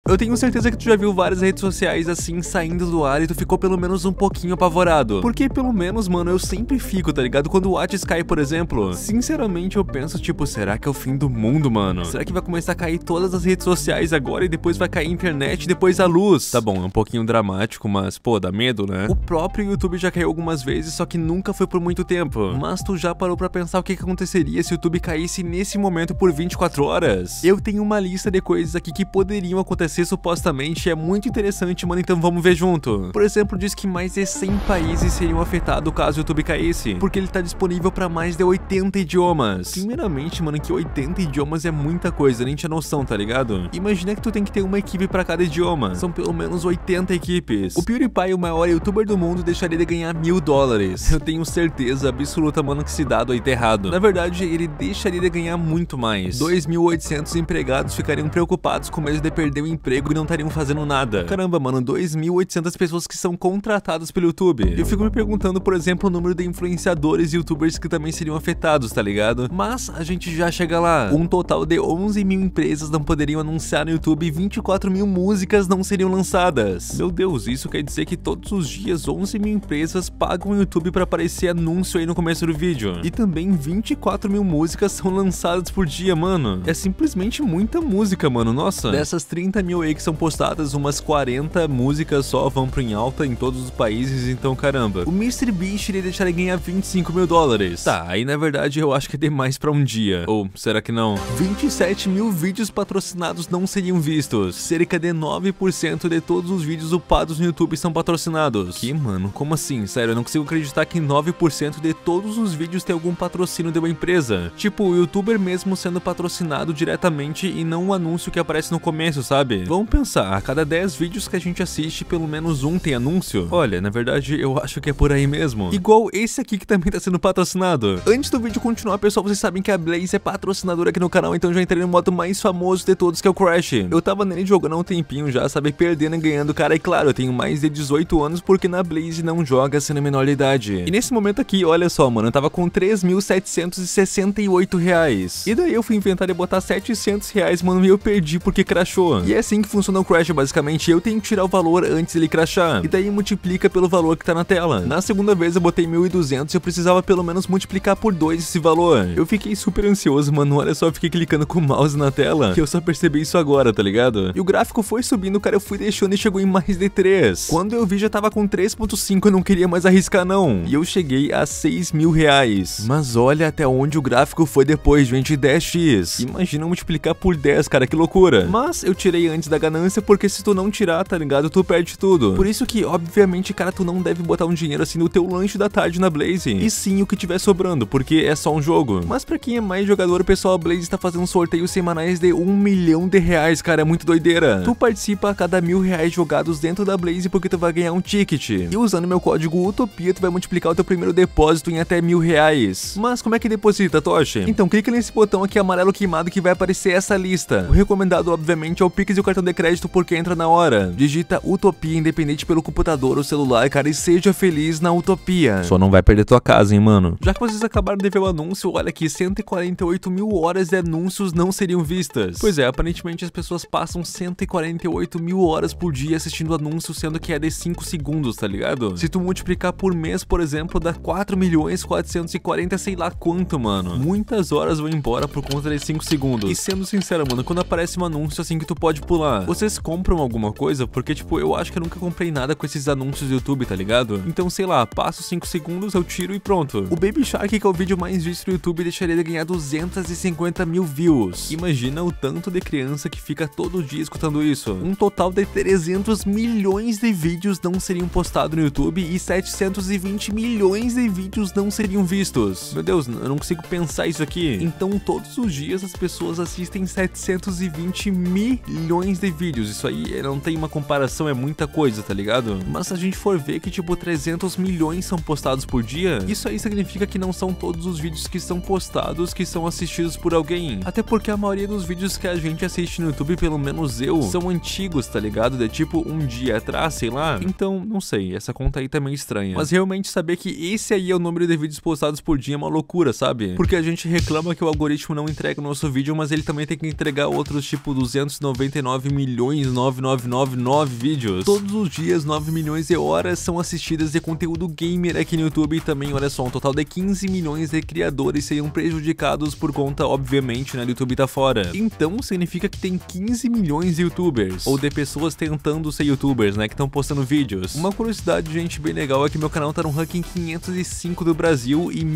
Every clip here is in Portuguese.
Eu tenho certeza que tu já viu várias redes sociais assim saindo do ar e tu ficou pelo menos um pouquinho apavorado. Porque pelo menos, mano, eu sempre fico, tá ligado? Quando o Whats cai, por exemplo, sinceramente eu penso, tipo, será que é o fim do mundo, mano? Será que vai começar a cair todas as redes sociais agora e depois vai cair a internet e depois a luz? Tá bom, é um pouquinho dramático, mas, pô, dá medo, né? O próprio YouTube já caiu algumas vezes, só que nunca foi por muito tempo. Mas tu já parou pra pensar o que aconteceria se o YouTube caísse nesse momento por 24 horas? Eu tenho uma lista de coisas aqui que poderiam acontecer supostamente, é muito interessante, mano, então vamos ver junto. Por exemplo, diz que mais de 100 países seriam afetados caso o YouTube caísse, porque ele tá disponível pra mais de 80 idiomas. Primeiramente, mano, que 80 idiomas é muita coisa, nem tinha noção, tá ligado? Imagina que tu tem que ter uma equipe pra cada idioma, são pelo menos 80 equipes. O PewDiePie, o maior youtuber do mundo, deixaria de ganhar $1000. Eu tenho certeza absoluta, mano, que esse dado aí tá errado. Na verdade, ele deixaria de ganhar muito mais. 2.800 empregados ficariam preocupados com medo de perder o emprego e não estariam fazendo nada. Caramba, mano, 2.800 pessoas que são contratadas pelo YouTube. Eu fico me perguntando, por exemplo, o número de influenciadores e youtubers que também seriam afetados, tá ligado? Mas a gente já chega lá. Um total de 11.000 empresas não poderiam anunciar no YouTube e 24.000 músicas não seriam lançadas. Meu Deus, isso quer dizer que todos os dias 11.000 empresas pagam o YouTube pra aparecer anúncio aí no começo do vídeo. E também 24.000 músicas são lançadas por dia, mano. É simplesmente muita música, mano, nossa. Dessas 30.000 aí que são postadas, umas 40 músicas só vão pro em alta em todos os países, então caramba. O MrBeast iria deixar ele ganhar $25.000. Tá, aí na verdade eu acho que é demais pra um dia. Ou será que não? 27.000 vídeos patrocinados não seriam vistos. Cerca de 9% de todos os vídeos upados no YouTube são patrocinados. Que, mano? Como assim? Sério, eu não consigo acreditar que 9% de todos os vídeos tem algum patrocínio de uma empresa. Tipo, o youtuber mesmo sendo patrocinado diretamente e não um anúncio que aparece no começo, sabe? Vamos pensar, a cada 10 vídeos que a gente assiste, pelo menos um tem anúncio? Olha, na verdade, eu acho que é por aí mesmo. Igual esse aqui que também tá sendo patrocinado. Antes do vídeo continuar, pessoal, vocês sabem que a Blaze é patrocinadora aqui no canal, então já entrei no modo mais famoso de todos, que é o Crash. Eu tava nele jogando há um tempinho já, sabe, perdendo e ganhando, cara, e claro, eu tenho mais de 18 anos porque na Blaze não joga sendo menor de idade. E nesse momento aqui, olha só, mano, eu tava com R$3.768. E daí eu fui inventar de botar R$700, mano, e eu perdi porque crashou. E é assim que funciona o Crash, basicamente, eu tenho que tirar o valor antes dele crashar. E daí multiplica pelo valor que tá na tela. Na segunda vez eu botei 1.200 e eu precisava pelo menos multiplicar por 2 esse valor. Eu fiquei super ansioso, mano, olha só, eu fiquei clicando com o mouse na tela, que eu só percebi isso agora, tá ligado? E o gráfico foi subindo, cara, eu fui deixando e chegou em mais de 3. Quando eu vi já tava com 3.5, eu não queria mais arriscar não. E eu cheguei a R$6.000. Mas olha até onde o gráfico foi depois, gente, 10x. Imagina multiplicar por 10, cara, que loucura. Mas eu tirei antes da ganância, porque se tu não tirar, tá ligado, tu perde tudo. Por isso que, obviamente, cara, tu não deve botar um dinheiro assim no teu lanche da tarde na Blaze. E sim o que tiver sobrando, porque é só um jogo. Mas pra quem é mais jogador, pessoal, a Blaze tá fazendo sorteios semanais de R$1 milhão, cara, é muito doideira. Tu participa a cada R$1.000 jogados dentro da Blaze porque tu vai ganhar um ticket. E usando meu código Utopia, tu vai multiplicar o teu primeiro depósito em até R$1.000. Mas como é que deposita, Toshi? Então clica nesse botão aqui amarelo queimado que vai aparecer essa lista. O recomendado, obviamente, é o Pix e o cartão de crédito porque entra na hora. Digita Utopia, independente pelo computador ou celular, cara, e seja feliz na Utopia. Só não vai perder tua casa, hein, mano. Já que vocês acabaram de ver o anúncio, olha aqui, 148.000 horas de anúncios não seriam vistas. Pois é, aparentemente as pessoas passam 148.000 horas por dia assistindo anúncio, sendo que é de 5 segundos, tá ligado? Se tu multiplicar por mês, por exemplo, dá 4.440, sei lá quanto, mano. Muitas horas vão embora por conta de 5 segundos. E sendo sincero, mano, quando aparece um anúncio assim que tu pode pular, vocês compram alguma coisa? Porque, tipo, eu acho que eu nunca comprei nada com esses anúncios do YouTube, tá ligado? Então, sei lá, passo 5 segundos, eu tiro e pronto. O Baby Shark, que é o vídeo mais visto do YouTube, deixaria de ganhar 250.000 views. Imagina o tanto de criança que fica todo dia escutando isso. Um total de 300 milhões de vídeos não seriam postados no YouTube e 720 milhões de vídeos não seriam vistos. Meu Deus, eu não consigo pensar isso aqui. Então, todos os dias as pessoas assistem 720 milhões de vídeos. Isso aí não tem uma comparação, é muita coisa, tá ligado? Mas se a gente for ver que, tipo, 300 milhões são postados por dia, isso aí significa que não são todos os vídeos que são postados que são assistidos por alguém. Até porque a maioria dos vídeos que a gente assiste no YouTube, pelo menos eu, são antigos, tá ligado? De tipo um dia atrás, sei lá. Então, não sei, essa conta aí tá meio estranha. Mas realmente saber que esse aí é o número de vídeos postados por dia é uma loucura, sabe? Porque a gente reclama que o algoritmo não entrega o nosso vídeo, mas ele também tem que entregar outros tipo 299 9.900.999 vídeos. Todos os dias, 9 milhões de horas são assistidas de conteúdo gamer aqui no YouTube. E também, olha só, um total de 15 milhões de criadores seriam prejudicados por conta, obviamente, né, do YouTube tá fora. Então, significa que tem 15 milhões de youtubers, ou de pessoas tentando ser youtubers, né, que estão postando vídeos. Uma curiosidade, gente, bem legal é que meu canal tá no ranking 505 do Brasil e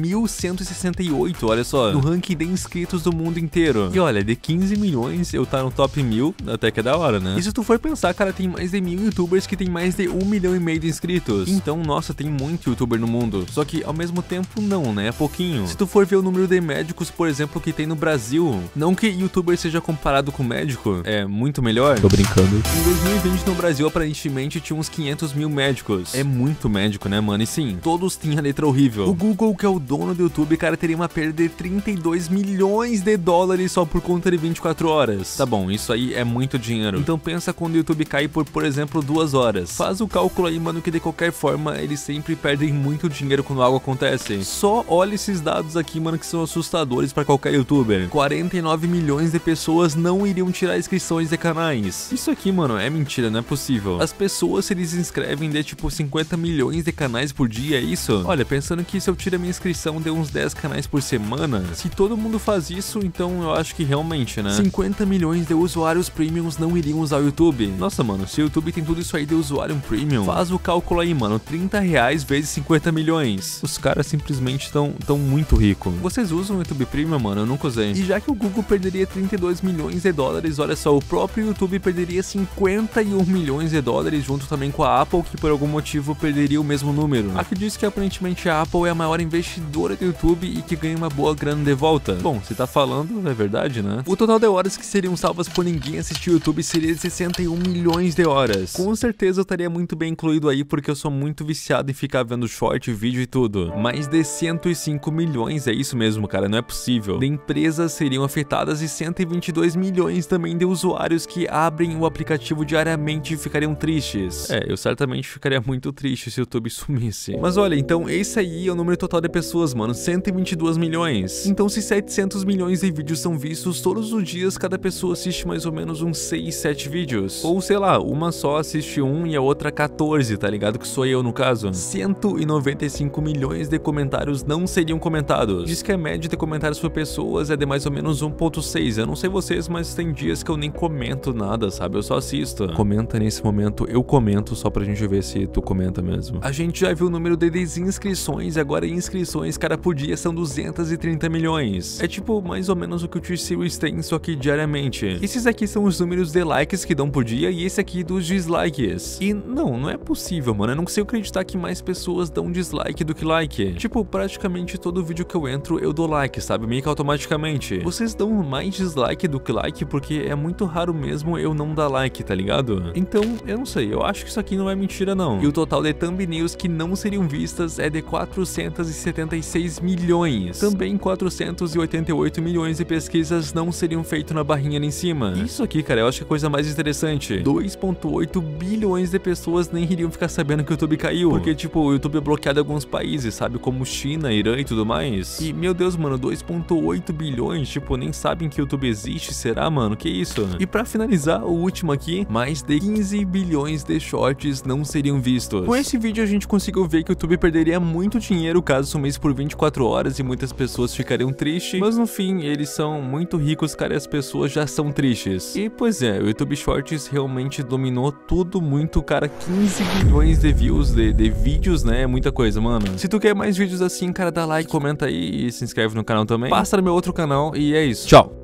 1168, olha só, no ranking de inscritos do mundo inteiro. E olha, de 15 milhões eu tá no top 1000, até que é da hora, né? E se tu for pensar, cara, tem mais de 1000 youtubers que tem mais de 1,5 milhão de inscritos. Então, nossa, tem muito youtuber no mundo. Só que, ao mesmo tempo, não, né? É pouquinho. Se tu for ver o número de médicos, por exemplo, que tem no Brasil, não que youtuber seja comparado com médico, é muito melhor. Tô brincando. Em 2020, no Brasil, aparentemente, tinha uns 500 mil médicos. É muito médico, né, mano? E sim, todos tinham a letra horrível. O Google, que é o dono do YouTube, cara, teria uma perda de 32 milhões de dólares só por conta de 24 horas. Tá bom, isso aí é muito dinheiro. Então pensa quando o YouTube cai por exemplo, 2 horas. Faz o cálculo aí, mano, que de qualquer forma, eles sempre perdem muito dinheiro quando algo acontece. Só olha esses dados aqui, mano, que são assustadores pra qualquer youtuber. 49 milhões de pessoas não iriam tirar inscrições de canais. Isso aqui, mano, é mentira, não é possível. As pessoas se inscrevem de tipo 50 milhões de canais por dia, é isso? Olha, pensando que se eu tiro a minha inscrição de uns 10 canais por semana, se todo mundo faz isso, então eu acho que realmente, né? 50 milhões de usuários premiums não iriam usar o YouTube. Nossa, mano, se o YouTube tem tudo isso aí de usuário premium, faz o cálculo aí, mano, 30 reais vezes 50 milhões. Os caras simplesmente tão muito ricos. Vocês usam o YouTube Premium, mano? Eu nunca usei. E já que o Google perderia 32 milhões de dólares, olha só, o próprio YouTube perderia 51 milhões de dólares, junto também com a Apple, que por algum motivo perderia o mesmo número. Aqui diz que aparentemente a Apple é a maior investidora do YouTube e que ganha uma boa grana de volta. Bom, se tá falando, é verdade, né? O total de horas que seriam salvas por ninguém assistir o YouTube seria de 61 milhões de horas. Com certeza eu estaria muito bem incluído aí, porque eu sou muito viciado em ficar vendo short, vídeo e tudo. Mais de 105 milhões, é isso mesmo, cara, não é possível. De empresas seriam afetadas e 122 milhões também de usuários que abrem o aplicativo diariamente e ficariam tristes. É, eu certamente ficaria muito triste se o YouTube sumisse. Mas olha, então esse aí é o número total de pessoas, mano, 122 milhões. Então se 700 milhões de vídeos são vistos todos os dias, cada pessoa assiste mais ou menos uns 6, 7 vídeos. Ou sei lá, uma só assiste um e a outra 14, tá ligado? Que sou eu no caso. 195 milhões de comentários não seriam comentados. Diz que a média de comentários por pessoas é de mais ou menos 1.6. Eu não sei vocês, mas tem dias que eu nem comento nada, sabe? Eu só assisto. Comenta nesse momento, eu comento só pra gente ver se tu comenta mesmo. A gente já viu o número de desinscrições e agora inscrições, cara, por dia são 230 milhões. É tipo mais ou menos o que o Twitch Series tem, só que diariamente. Esses aqui são os números de likes que dão por dia e esse aqui dos dislikes. E não é possível, mano. Eu não consigo acreditar que mais pessoas dão dislike do que like. Tipo, praticamente todo vídeo que eu entro, eu dou like, sabe? Meio que automaticamente. Vocês dão mais dislike do que like, porque é muito raro mesmo eu não dar like, tá ligado? Então, eu não sei. Eu acho que isso aqui não é mentira, não. E o total de thumbnails que não seriam vistas é de 476 milhões. Também 488 milhões de pesquisas não seriam feitas na barrinha ali em cima. Isso aqui, cara, eu acho que é a coisa mais interessante. 2,8 bilhões de pessoas nem iriam ficar sabendo que o YouTube caiu. Porque, tipo, o YouTube é bloqueado em alguns países, sabe? Como China, Irã e tudo mais. E, meu Deus, mano, 2,8 bilhões, tipo, nem sabem que o YouTube existe, será, mano? Que isso? E pra finalizar, o último aqui, mais de 15 bilhões de shorts não seriam vistos. Com esse vídeo a gente conseguiu ver que o YouTube perderia muito dinheiro caso sumisse por 24 horas e muitas pessoas ficariam tristes, mas no fim, eles são muito ricos, cara, e as pessoas já são tristes. E, pois é, o YouTube Shorts realmente dominou tudo muito, cara, 15 bilhões de views de vídeos, né, é muita coisa, mano. Se tu quer mais vídeos assim, cara, dá like, comenta aí e se inscreve no canal também. Passa no meu outro canal e é isso. Tchau!